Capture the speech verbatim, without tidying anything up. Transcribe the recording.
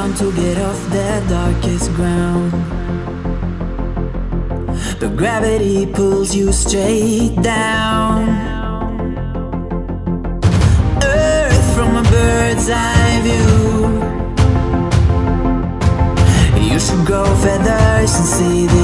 around to get off that darkest ground. But gravity pulls you straight down. Earth from a bird's eye view. You should grow feathers and see the